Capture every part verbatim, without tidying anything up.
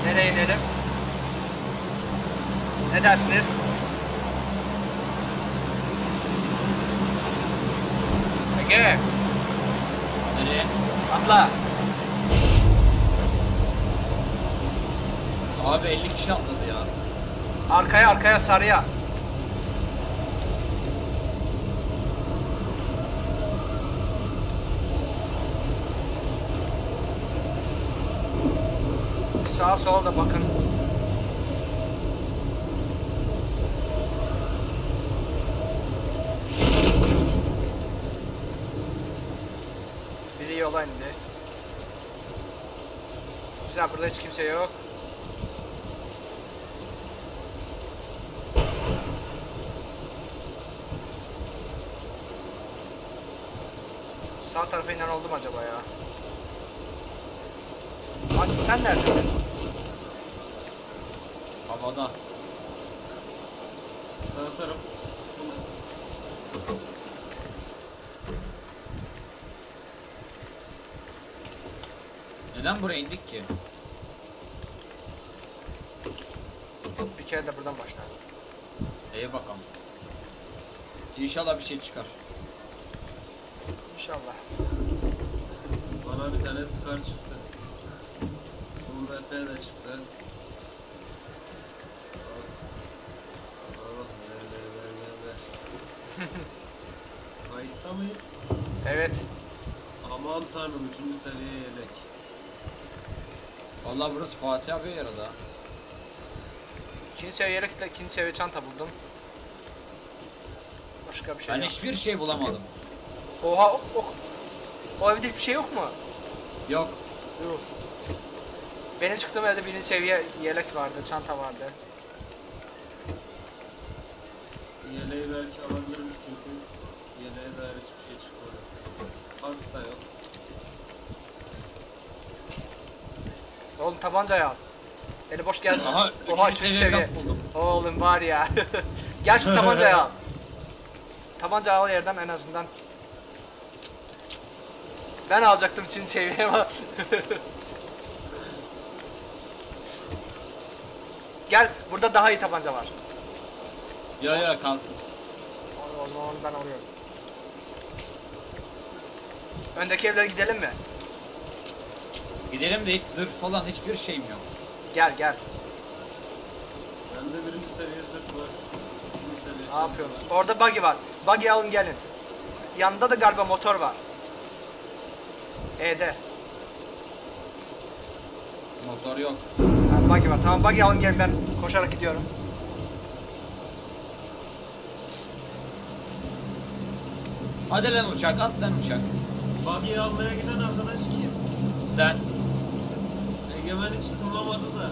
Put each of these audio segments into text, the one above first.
Nereye inelim? Ne dersiniz? Ege. Nereye? Atla. Abi elli kişi atladı ya. Arkaya arkaya sarıya. Sağa sola da bakın. Biri yola indi. Güzel, burada hiç kimse yok. Sağ tarafa inen oldu mu acaba ya? Hadi sen neredesin? Havada. Sağ taraf. Neden buraya indik ki? Bir kere de buradan başla. İyi bakalım. İnşallah bir şey çıkar. İnşallah. Bana bir tane skar çıktı. Bunda epey de çıktı. Allah ver ver ver ver ver. Kayıtta mıyız? Evet. Aman tanrım, üçüncü seviye yelek. Vallahi burası Fatih abi yaradı ha. İkinci seviye yelekle ikinci seviye çanta buldum. Başka bir şey Ben yok. hiçbir şey bulamadım. Oha, o, o, o evde hiçbir şey yok mu? Yok. Yok. Benim çıktığım evde birinci seviye yelek vardı, çanta vardı. Yeleği belki alabilirim çünkü yeleğe dair hiçbir şey çıkmadı. Az da yok. Oğlum tabancayı al. Eli boş gezme. Aha, Oha, üçüncü üçüncü seviye seviye. kas buldum. Oğlum var ya. Gel şu tabancayı al. Tabancayı al yerden en azından. Ben alacaktım üçüncü seviye ama. Gel, burada daha iyi tabanca var. Ya ya kalsın. O, o zaman onu ben alıyorum. Öndeki evlere gidelim mi? Gidelim de hiç zırh falan hiçbir şeyim yok. Gel gel. Bende birinci seviye zırh var. İkinci seviye Ne çanta yapıyorsunuz? var. Orada buggy var. Buggy alın gelin. Yanında da galiba motor var. E'de. Motor yok. Ha, buggy var. Tamam, buggy alın gelin, ben koşarak gidiyorum. Hadi lan uçak, at lan uçak. Buggy'yi almaya giden arkadaş kim? Sen. Egemen hiç tınlamadı da.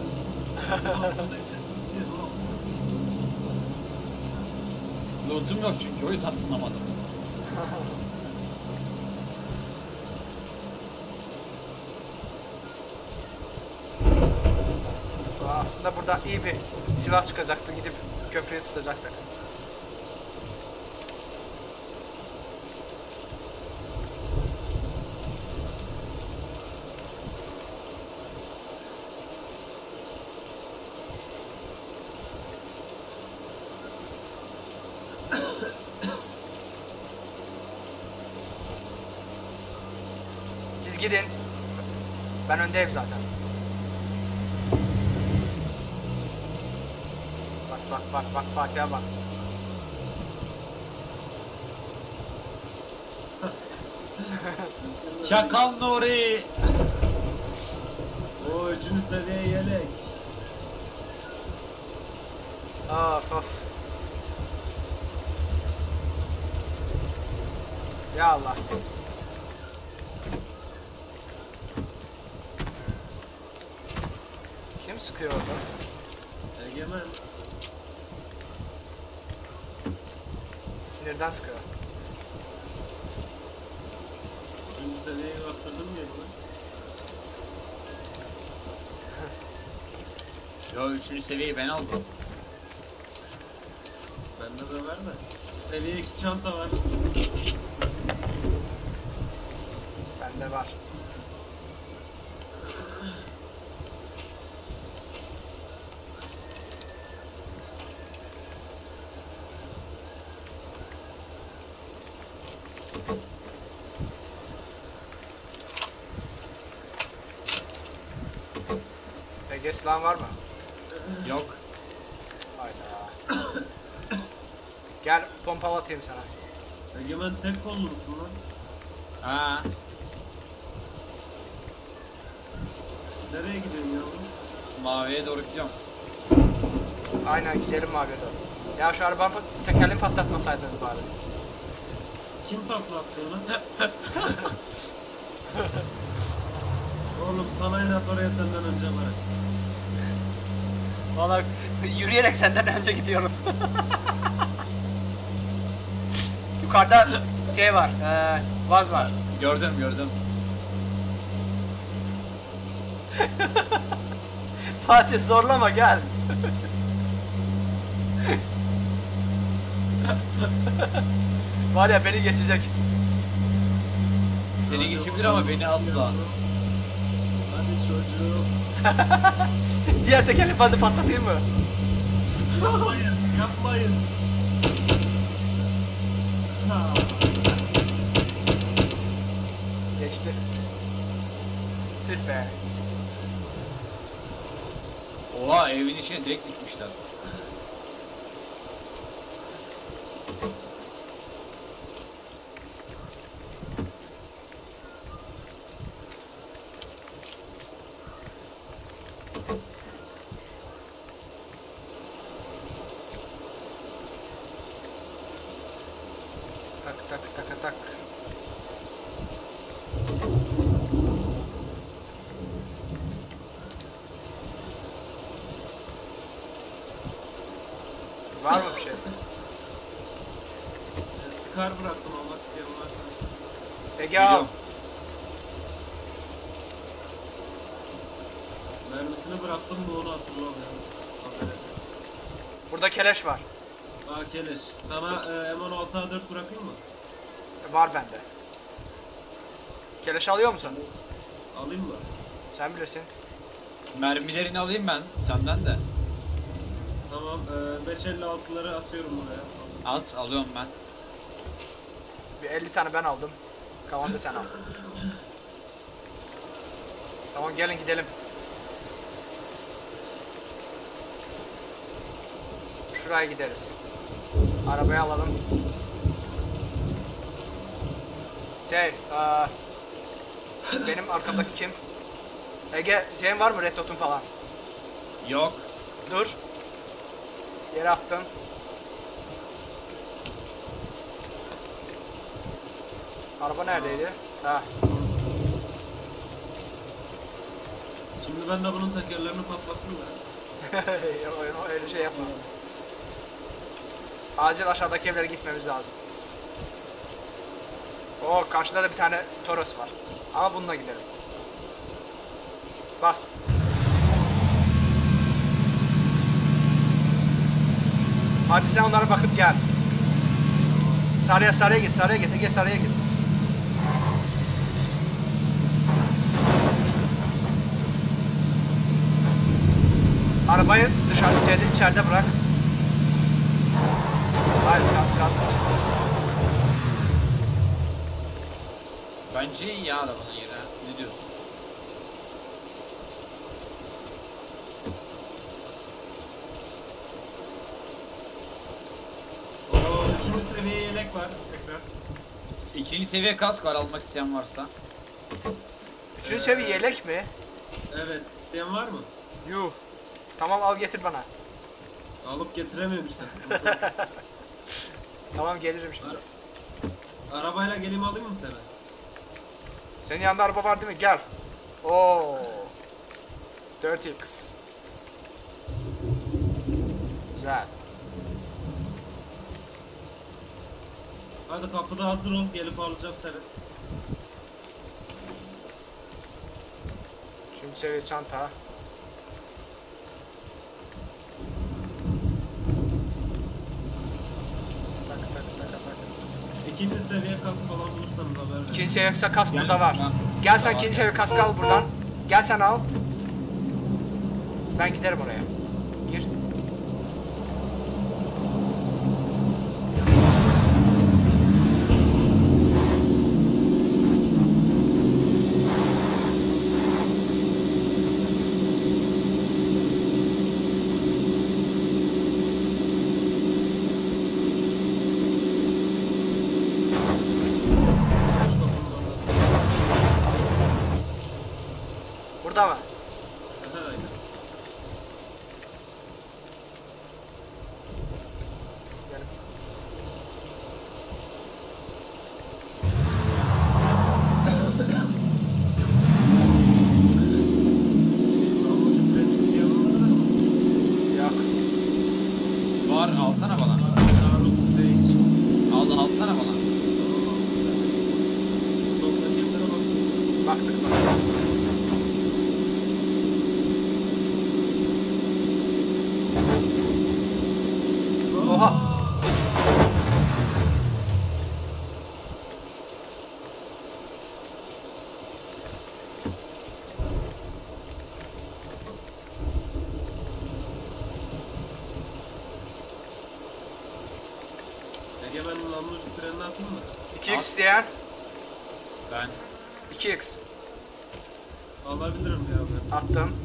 Lootum yok çünkü o yüzden tınlamadım. Aslında burada iyi bir silah çıkacaktı, gidip köprüyü tutacaktık. Siz gidin. Ben öndeyim zaten. Bak bak bak bak Fatih'e bak. Şakal Nuri. O üçüncü seviye yelek. Of of. Ya Allah. Kim sıkıyor orada? Egemen. Sinirden sıkıyor. Üçüncü seviyeyi atladım ya bunu. Yo, üçüncü seviyeyi ben aldım. Bende de var da. Seviye iki çanta var. Bende var. Ege silahın var mı? Yok. Hayda. Gel pompalı atayım sana. Egemen tek kollu musun lan? Ha. Nereye gidiyorsun yavrum? Maviye doğru gidiyorum. Aynen gidelim abi doğru. Ya şu arabanın tekerleğini patlatmasaydınız bari. Kim patlattı onu? Oğlum sana inat oraya senden önce var. Valla yürüyerek senden önce gidiyorum. Yukarıda şey var, ee, vaz var. Gördüm gördüm. Fatih zorlama gel. Var ya beni geçecek. Seni geçebilir ama beni asla. Hadi çocuğum. Diğer tekerleği hadi patlatayım mı? Yapmayın, yapmayın. Ha. Geçti. Tüh be. Oha evin içine direkt dikmişler. Tak tak tak tak. Var mı bir şey? Scar bıraktım almak isteyen varsa. Ege al. Geliyorum. Mermisini bıraktım mı onu hatırlamıyorum. Aferin. Burada keleş var. Aa keleş. Sana e, M on altı A dört bırakayım mı? Var bende. Keleş alıyor musun? Alayım mı? Sen bilirsin. Mermilerini alayım ben senden de. Tamam. E, beş elli altıları atıyorum buraya. At alıyorum ben. Bir elli tane ben aldım. Kalanı da sen al. Tamam gelin gidelim. Şuraya gideriz. Arabayı alalım. Şey, aa, benim arkamdaki kim? Ege, şeyin var mı Red Dot'un falan? Yok. Dur. Yere attım. Araba neredeydi? Ha. Şimdi ben de bunun tekerlerini patlattım da. Öyle şey yapma. Acil aşağıdaki evlere gitmemiz lazım. O karşıda da bir tane Toros var. Ama bununla gidelim. Bas. Hadi sen onlara bakıp gel. Sarıya sarıya git, sarıya git, Ege sarıya git. Arabayı dışarı içeride, içeride bırak. Hayır, gaz çık. Bence iyi ya arabanın yeri. Ne diyorsun? Oo, üçüncü seviye yelek var tekrar. İkinci seviye kask var almak isteyen varsa. Üçüncü seviye yelek mi? Evet. İsteyen var mı? Yuh. Tamam al getir bana. Alıp getiremiyorum işte. sıkıntı yok. Tamam gelirim şimdi. Arabayla geleyim alayım mı seni? Senin yanında araba var değil mi? Gel. Oo. dört X. Güzel. Hadi kapıda hazır ol. Gelip alacağım seni. Üçüncü seviye çanta. Tak tak tak tak. İkinci seviye kask falan bulursanız haber verin. İkinci seviye kask Gel, burada var. bak. Gel sen Tamam. ikinci seviye kask al buradan. Gel sen al. Ben giderim oraya. Gir. Aha, aynen. Gelin. Namlucu freni isteyen var mı? Yok. Var, alsana bana. Harun Bey. Al, alsana bana. doksan yıllara bak. Baktık bak. Oha. Egemen'in namlucu frenini atayım mı? iki x isteyen. Ben iki x. Alabilirim ya ben. Attım.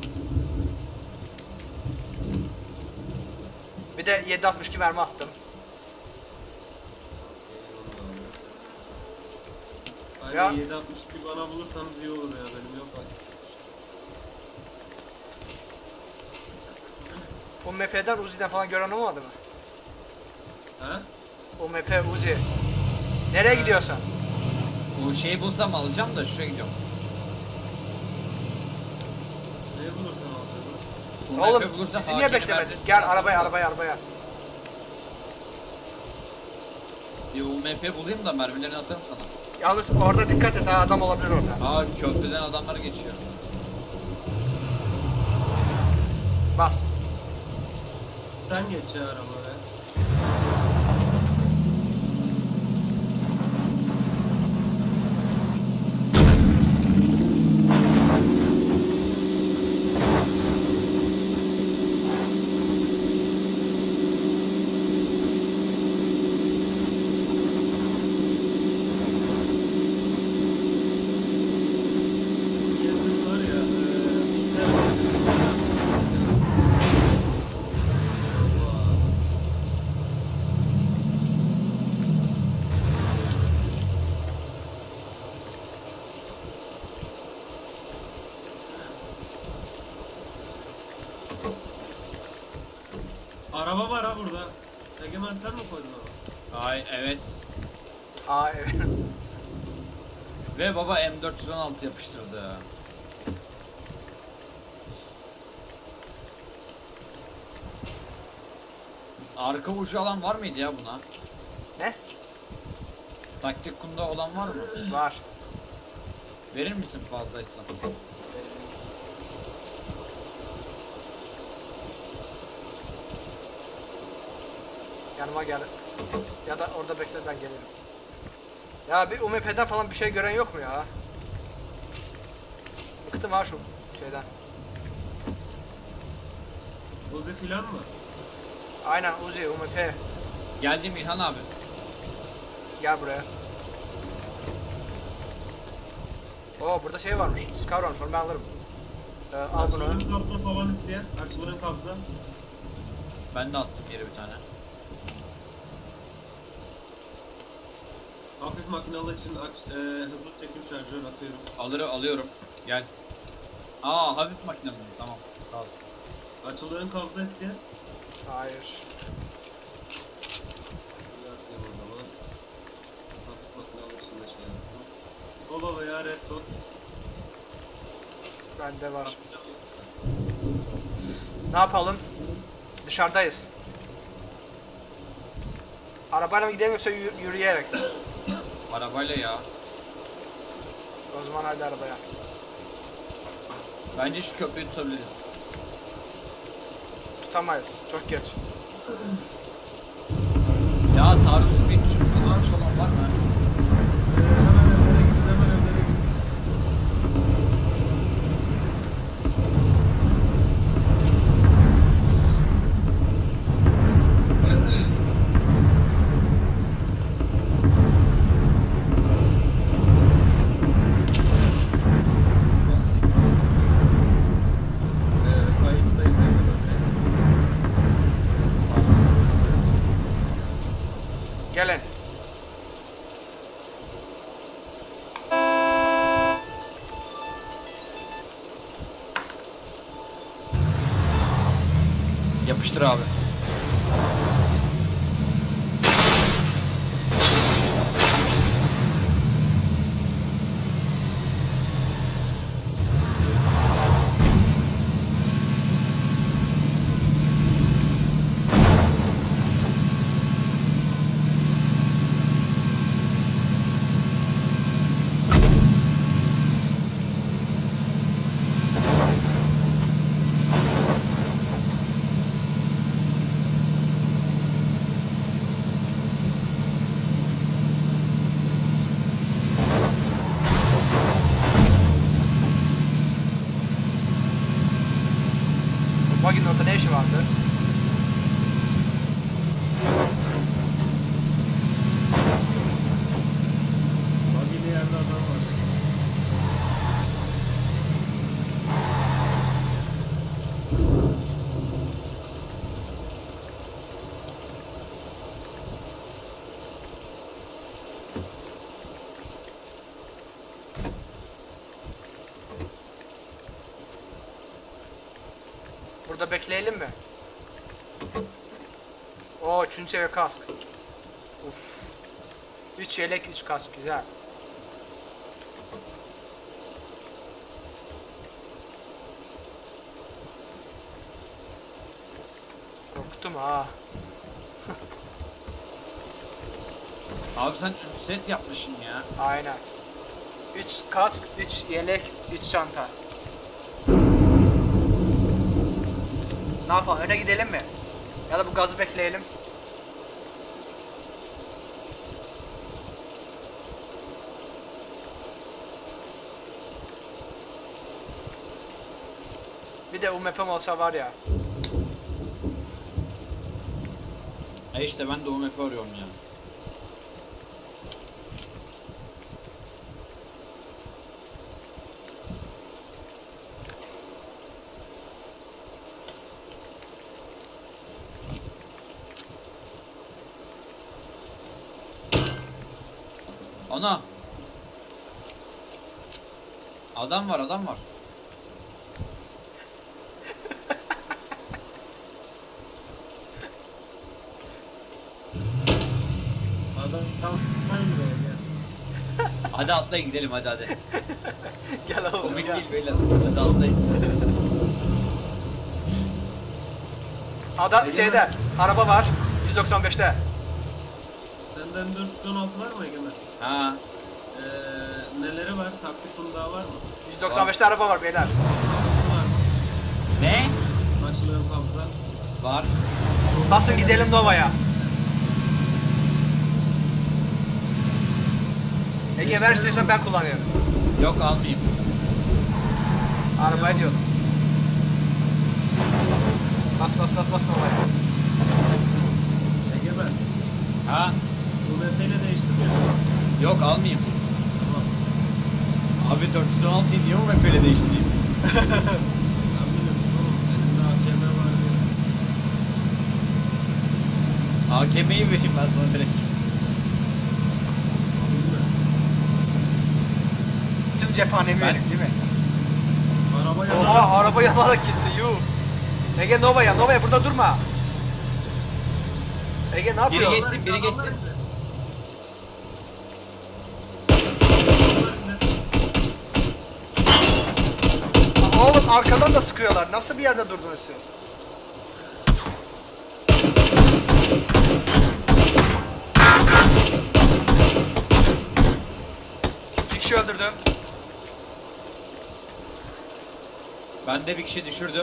Bir de yedi altmış iki mermi attım. Aynen Ya. yedi altmış iki bana bulursanız iyi olur ya, benim yok artık. O M P'den Uzi'den falan gören olmadı mı? Ha? O M P Uzi. Nereye gidiyorsun? bu şeyi bulsam alacağım da şuraya gidiyorum. Neyi bulursan alacaksın. Bu Oğlum map'i bulursam bizi niye hakemi beklemedin? verdim. Gel arabaya arabaya arabaya. Bir U M P bulayım da mermilerini atarım sana. Yalnız orada dikkat et, ha adam olabilir orada. Aa, köprüden adamlar geçiyor. Bas. Sen geç ya arabaya. Kesin var ya. Araba var ha burada. Egemen sen mi koydun onu? Ay evet. Aa evet. Ve baba M dört yüz on altı yapıştırdı. Arka ucu alan var mıydı ya buna? Ne? Taktik kunda olan var mı? Var. Verir misin fazlaysa? Yanıma gel. Ya da orada bekle, ben gelirim. Ya bir U M P'den falan bir şey gören yok mu ya? Bıktım ha şu şeyden. Uzi filan mı? Aynen Uzi, U M P. Geldim İlhan abi. Gel buraya. Oo burada şey varmış. Scar varmış, onu ben alırım. Ee, al bunu. Açılırın kabza falan isteyen. Açılırın kabza. Ben de attım yere bir tane. Hafif makinalı için aç, e, hızlı çekim şarjör atıyorum. Alır alıyorum. Gel. Aa, hafif makine mi? Tamam. Kalsın. Açılırın kabza isteyen. Hayır. Bir atayım o zaman. Hafif makinalı için de şey yaptım. O baba ya red dot. Bende var. Ne yapalım? Dışarıdayız. Arabayla mı gidelim yoksa yürü- yürüyerek? Arabayla ya. O zaman hadi arabaya. Bence şu köprüyü tutabiliriz. Tutamayız. Çok geç. Ya taarruz bir çünkü kullanmış olan var mı? Ee, hemen evlere gidin, hemen evlere gidin. Ee, kayıttayız Egemen Bey. Gelin. Yapıştır abi. Buggy'nin orada ne işi vardı? Buggy'li yerde adam var. Burada bekleyelim mi? Oo, üçüncü seviye kask. Uf. üç yelek, üç kask, güzel. Korktum ha. Abi sen set yapmışsın ya. Aynen. üç kask, üç yelek, üç çanta. Ne yapalım? Öne gidelim mi? Ya da bu gazı bekleyelim. Bir de U M P'm olsa var ya. E işte ben de O M P arıyorum ya. Ana. Adam var, adam var. Adam tam tam buraya gel. Hadi atlayın gidelim hadi hadi. Gel oğlum Komik gel. değil beyler. Hadi atlayın. Ada Egemen. şeyde araba var. yüz doksan beşte. Senden dört yüz on altı var mı Egemen? Ha. Ee, neleri var? Taktik kundağı var mı? yüz doksan beşte araba var beyler. Var mı? Ne? Başlığın kabza. Var. Basın gidelim Nova'ya. Ege ver istiyorsan ben kullanıyorum. Yok almayayım. Arabaya diyorum. Bas bas bas bas Nova'ya. Egemen. Ha. U M P ile değiştiriyor. Yok almayayım. Tamam. Abi dört yüz on altıyı niye O M P ile değiştireyim? Ben biliyorum oğlum. Elimde A K M var diye. A K M'yi vereyim ben sana direkt. Bilmiyorum. Tüm cephanemi Ben- verin değil mi? Araba yanar. Oha araba yanarak gitti yuh. Ege Nova'ya Nova'ya burada durma. Ege ne yapıyor? Biri geçsin, biri geçsin. Oğlum arkadan da sıkıyorlar. Nasıl bir yerde durdunuz siz? İki kişi öldürdüm. Ben de bir kişi düşürdüm.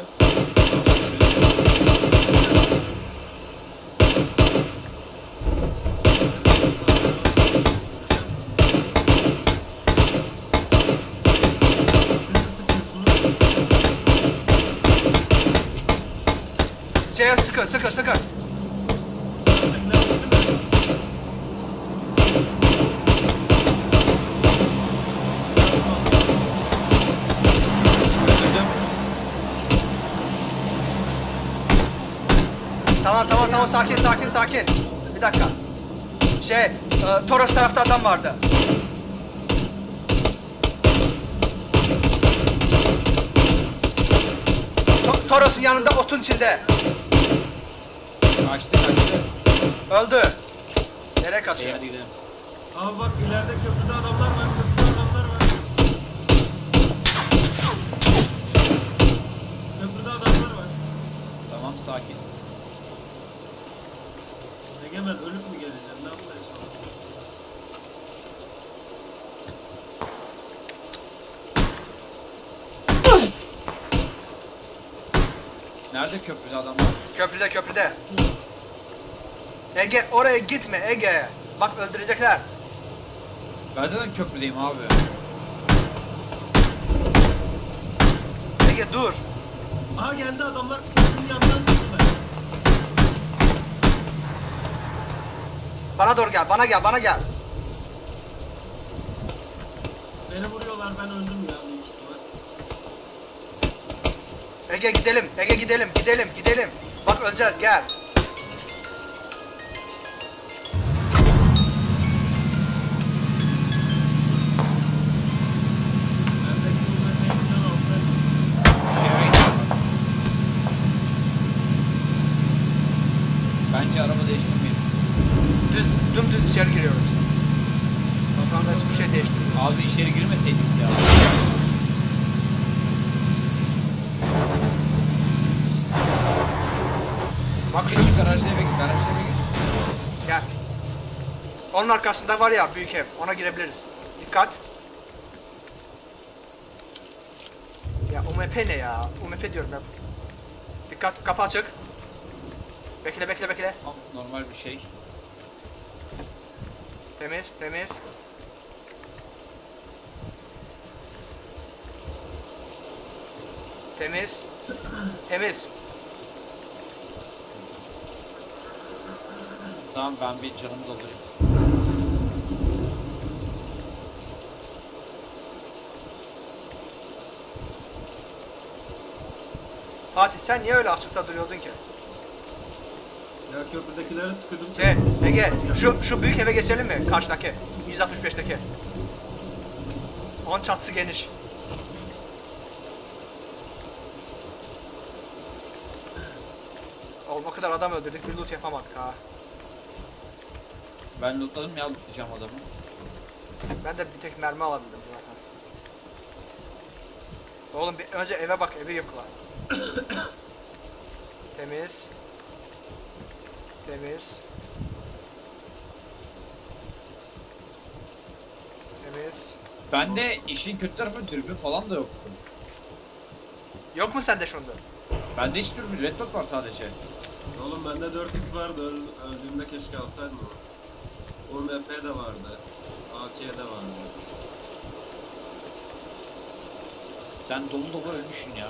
Şeye sıkı sıkı sıkı. Öldürdüm. Tamam tamam tamam sakin sakin sakin. Bir dakika. Şey, e, Toros tarafta adam vardı. To Toros'un yanında otun içinde. Kaçtı kaçtı. Öldü. Nereye İyi kaçıyor? hadi gidelim. Abi bak ileride köprüde adamlar var. Köprüde adamlar var. Köprüde adamlar var. Tamam sakin. Egemen ölüp mü geleceğim? Ne yapmaya çalışıyorsun? Nerede köprüde adamlar? Köprüde köprüde. Ege oraya gitme Ege. Bak öldürecekler. Ben zaten köprüdeyim abi. Ege dur. Aha geldi adamlar. Köprünün yanından çıktılar. Bana doğru gel, bana gel, bana gel. Beni vuruyorlar, ben öldüm ya büyük ihtimal. Ege gidelim, Ege gidelim, gidelim, gidelim. Bak öleceğiz, gel. Bendeki bu tekrar aldı. Şey. Bence araba değiştirmeyelim. Düz, dümdüz içeri giriyoruz. Şu anda hiçbir şey değiştirmiyoruz. Abi içeri girmeseydik ya. Bak şu, Şu garajda eve git, garajda eve git. gel. Onun arkasında var ya büyük ev, ona girebiliriz. Dikkat. Ya U M P ne ya? U M P diyorum ya. Dikkat, kapı açık. Bekle, bekle, bekle. Tamam, normal bir şey. Temiz, temiz. Temiz. Temiz. Tamam ben bir canımı doldurayım. Fatih sen niye öyle açıkta duruyordun ki? Ya köprüdekilere sıkıldım. Şey, Ege, şu şu büyük eve geçelim mi? Karşıdaki. yüz altmış beşteki. Onun çatısı geniş. Oğlum o kadar adam öldürdük, bir loot yapamadık ha. Ben lootladım ya, lootlayacağım adamı. Ben de bir tek mermi alabildim zaten. Oğlum bir önce eve bak, evi yıkla. Temiz. Temiz. Temiz. Bende işin kötü tarafı dürbün falan da yoktu. Yok mu sende şunda? Bende hiç dürbün, red dot var sadece. Oğlum bende dört x vardı, öl öldüğümde keşke alsaydım onu. U M P de vardı. A K de vardı. Sen dolu dolu ölmüşsün ya.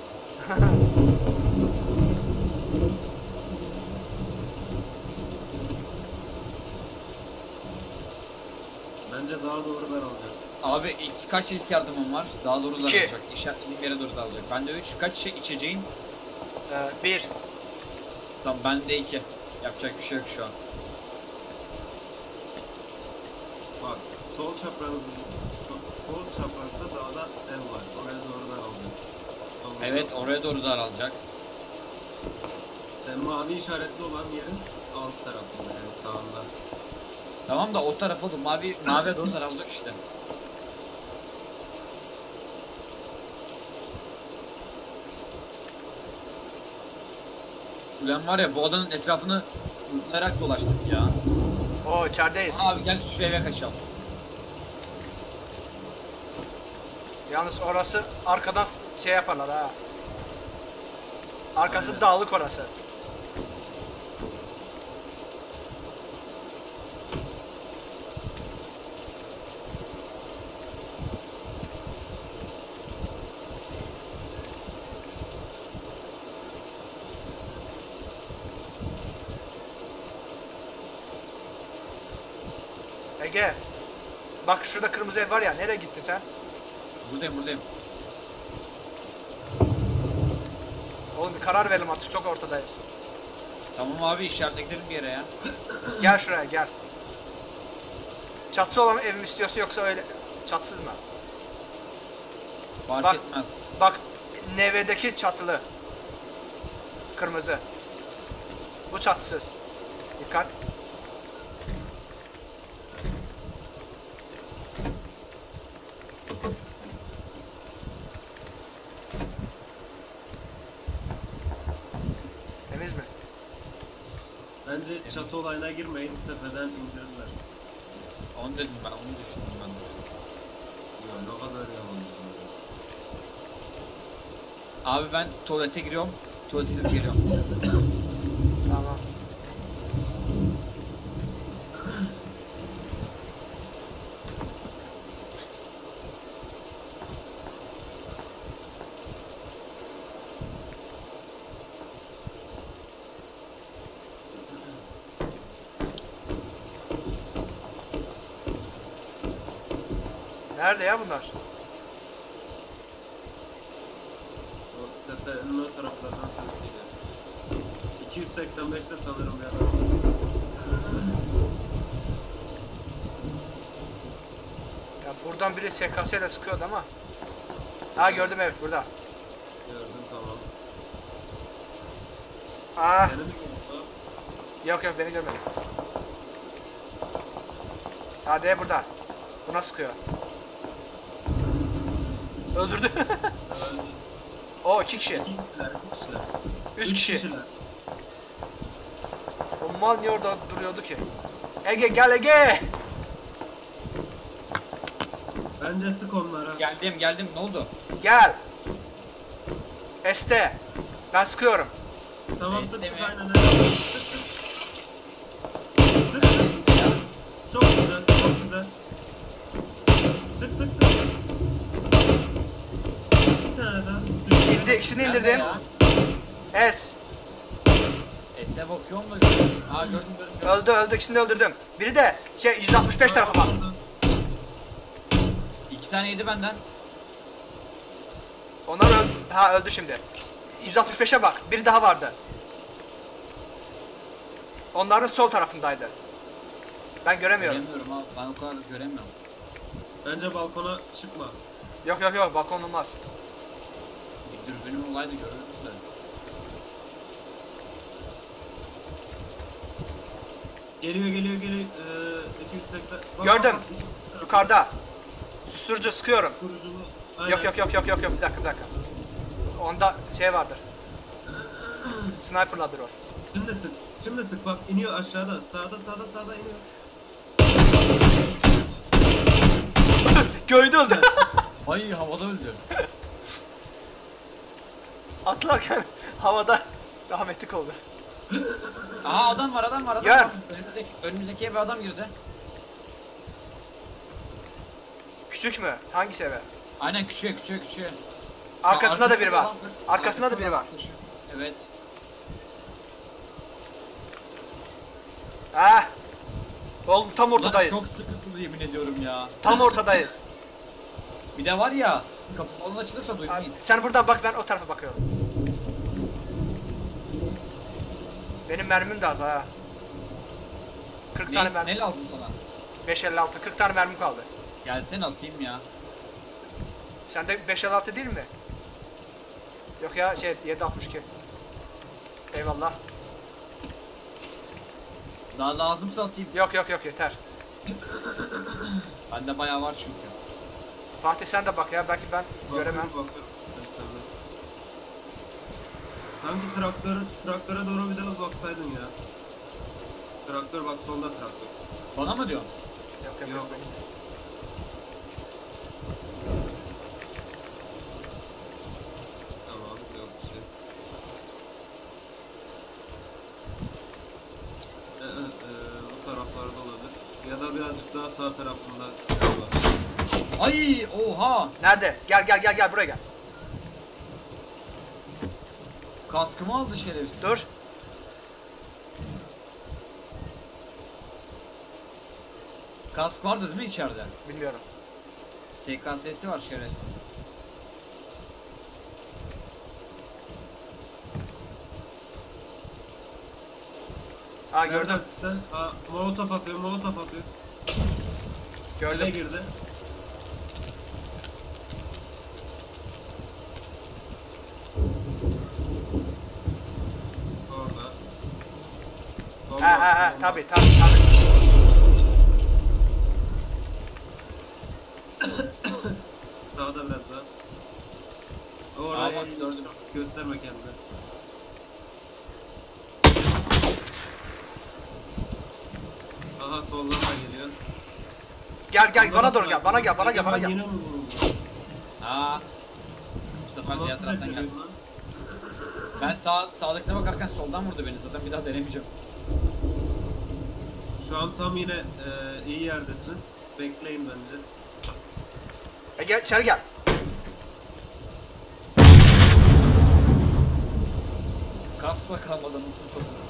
Bence daha doğru ben alacağım. Abi ilk kaç ilk yardımım var? Daha doğru İki. daralacak. İşaretlediğim yere doğru daralacak. Bende üç. Kaç şey içeceğin? Ee, bir. Tamam bende iki. Yapacak bir şey yok şu an. Bak, sol çaprazı, sol- sol çaprazda dağda ev var. Oraya doğru ben alacağım. Tamam. Evet oraya doğru daralacak. Sen mavi işaretli olan yerin alt tarafında, yani sağında. Tamam da o taraf oldu. Mavi maviye doğru daralacak işte. Ulan var ya bu odanın etrafını mutlayarak dolaştık ya. Oo içerideyiz. Abi gel şu eve kaçalım. Yalnız orası arkadan şey yaparlar ha. Arkası Aynen. dağlık orası. Ege. Bak şurada kırmızı ev var ya. Nereye gittin sen? Buradayım buradayım. Oğlum bir karar verelim artık. Çok ortadayız. Tamam abi işaretle gidelim bir yere ya. Gel şuraya gel. Çatısı olan ev mi istiyorsa yoksa öyle çatsız mı? Fark Bak. etmez. Bak N V'deki çatılı. Kırmızı. Bu çatısız. Dikkat. Temiz mi? Bence çatı olayına girmeyin, tepeden indirirler. Onu dedim ben, onu düşündüm ben de. Ya ne kadar yalan. Abi ben tuvalete giriyorum. Tuvalete gidip geliyorum. Tamam. Nerede ya bunlar? O tepenin o taraflardan ses geliyor. iki yüz seksen beşte sanırım bir adam. Ya buradan biri S K S ile sıkıyordu ama. Ha gördüm, evet burada. Gördüm, tamam. Ah, Beni mi gördü? yok yok beni görmedi. Hadi burada. Buna sıkıyor. Öldürdü. Öldü. O iki kişi. İki kişiler, iki kişiler. Üç kişi. kişiler. O mal niye orada duruyordu ki? Ege gel Ege. Bence sık onlara. Geldim geldim, ne oldu? Gel. Este. Ben sıkıyorum. Tamam, sık Neyse sık mi? aynen öyle. Sık sık. Sık sık. Çok güzel, çok güzel. Sık sık sık. Bir tane daha. İndi, ikisini Nerede indirdim. ya? S. Es'e bakıyorum da gördüm. Aa gördüm gördüm gördüm. Öldü öldü, ikisini de öldürdüm. Biri de şey yüz altmış beş tarafa bak. İki tane yedi benden. Onlar öldü. Ha öldü şimdi. yüz altmış beşe bak. Biri daha vardı. Onların sol tarafındaydı. Ben göremiyorum. Göremiyorum abi, ben o kadar göremiyorum. Bence balkona çıkma. Yok yok yok, balkon olmaz. Bir dürbünüm olaydı görürdüm de. Geliyor geliyor geliyor. Ee, iki yüz seksen. Bak, Gördüm. bak, bak. Yukarıda. Susturucu sıkıyorum. Kuruculu. Aynen. Yok yok yok yok yok yok, bir dakika bir dakika. Onda şey vardır. Sniper'ladır o. Şimdi sık. Şimdi sık, bak iniyor aşağıda. Sağda sağda sağda iniyor. Göyde öldü. Ay havada öldü. Atlarken havada rahmetlik oldu. Aha adam var adam var adam Gel. var. Önümüzdeki, önümüzdeki eve adam girdi. Küçük mü? Hangisi eve? Aynen küçüğe küçüğe küçüğe. Arkasında da biri var. Arkasında adam- Arkasında da biri var. koşuyor. Evet. Ha? Oğlum tam Ulan ortadayız. çok sıkıntılı yemin ediyorum ya. Tam ortadayız. Bir de var ya, kapı falan açılırsa Abi, duymayız. sen buradan bak, ben o tarafa bakıyorum. Benim mermim de az ha. kırk tane Ne, mermi. ne lazım sana? beş elli altı. kırk tane mermim kaldı. Gelsene atayım ya. Sende beş elli altı değil mi? Yok ya, şey yedi altmış iki. Eyvallah. Daha lazımsa atayım. Yok yok yok, yeter. Bende bayağı var çünkü. Fatih sen de bak ya, belki ben göremem. Bakıyorum, bakıyorum. Ben sana. Sanki traktör, traktöre doğru bir de baksaydın ya. Traktör bak, solda traktör. Bana mı diyorsun? Yok yok Yok. yok. Tamam, yok bir şey. Ee, e, bu taraflarda olabilir. Ya da birazcık daha sağ tarafında var. Ay oha! Nerede? Gel gel gel gel, buraya gel. Kaskımı aldı şerefsiz. Dur. Kask vardı değil mi içeride? Bilmiyorum. S K S'si var şerefsiz. Ha gördüm. Nereden sıktı? Ha, molotof atıyor, molotof atıyor. Eve Gördüm. girdi. Orada. Ha ha ha tabi tabi tabi. Sağda biraz daha. Aa, Oraya bak, gördüm. çok gösterme kendini. Aha soldan da geliyor. Gel gel Soldan bana doğru da- gel bana gel bana gel bana Egemen gel. Yine mi vuruldu? Aa. Bu sefer diğer Nasıl taraftan geldi. beceriyorsun lan? Ben sağ sağdakine bakarken soldan vurdu beni. Zaten bir daha denemeyeceğim. Şu an tam yine e, iyi yerdesiniz. Bekleyin bence. E gel içeri gel. Kasla kalmadan nasıl satın?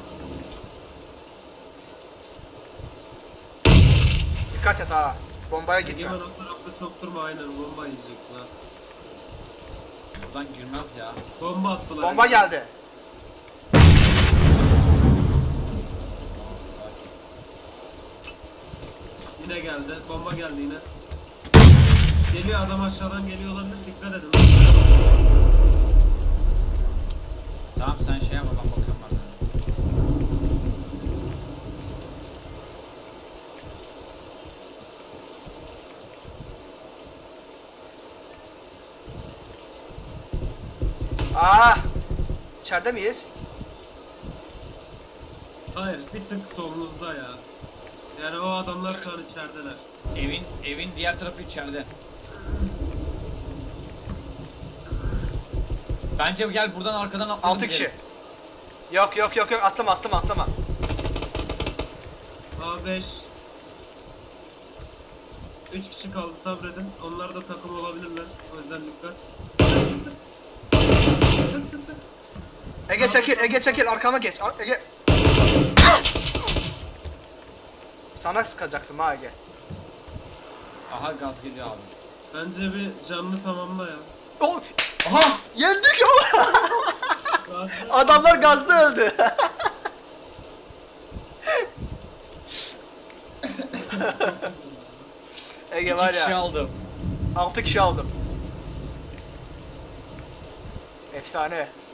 Dikkat et ha. Bombaya gitme. Egemen o tarafta çok durma, aynen bomba yiyeceksin ha. Buradan girmez ya. Bomba attılar. Bomba Egemen. geldi. Tamam, sakin. Yine geldi. Bomba geldi yine. Geliyor adam, aşağıdan geliyor olabilir. Dikkat edin. Tamam sen şey yapma, ben bakıyorum ben. Aa! İçeride miyiz? Hayır, bir tık solunuzda ya. Yani o adamlar şu an içerideler. Evin evin diğer tarafı içeride. Bence gel buradan arkadan atlayalım. Altı kişi. gidelim. Yok yok yok yok atlama atlama atlama. A beş. üç kişi kaldı, sabredin. Onlar da takım olabilirler. O yüzden dikkat. Sık sık. Sık sık sık. Ege çekil Ege çekil arkama geç. Ar- Ege. Sana sıkacaktım ha Ege. Aha gaz geliyor abi. Bence bir canlı tamamla ya. Oh! Aha! Yendik ya. Gazlı- Adamlar gazda öldü. Ege İki var kişi ya. aldım. altı kişi aldım. Efsane.